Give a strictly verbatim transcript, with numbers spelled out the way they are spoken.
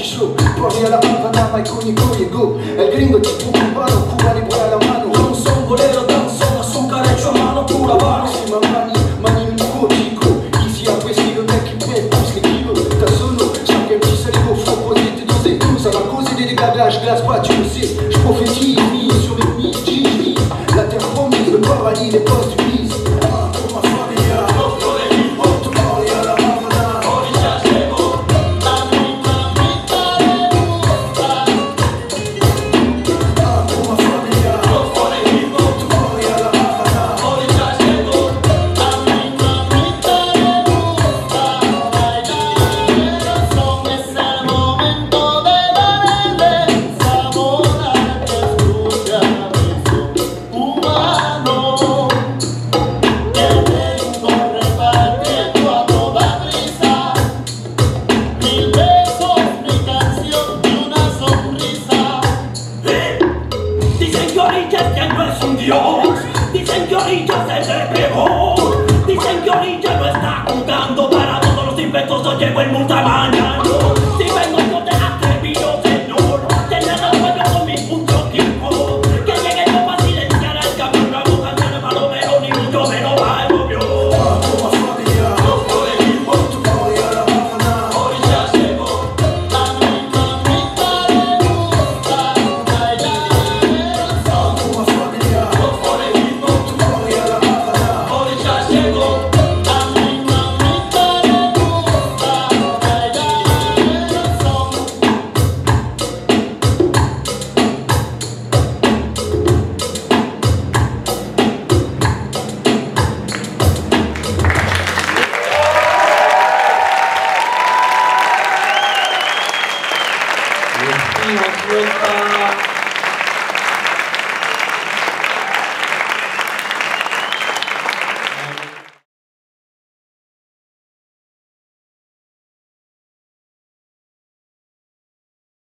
show. Porti alla Havana, ma con i go. El gringo tipo cubano, cubano y a la mano. Con son bolero, danzón, azúcar hecho a mano, pura vano. Sì, ma mani, mani in un gotico. Easy a questi non è che puoi plus che io. Da solo, ciò che ci salivo, fuoco, dite tu sei tu. Ça va causer des dégagages, glace, pas, tu le sais. Je prophétise, mise sur une mise, Gigi. La terre promise, le paradis, les postes du bise. Ah, pour ma famiglia. Dicen que Orilla se despegó. Dicen que Orilla no está jugando. Para todos los inventos no llegó el multamañano. Si vengo yo te atrevido, señor, tener el juego con mi punto quinto. Que llegue yo para silenciar al camión. La boca no es malo, pero ni mucho menos va el obvio. Orilla llegó. A mi mamita le gusta bailar el son. Nos cuenta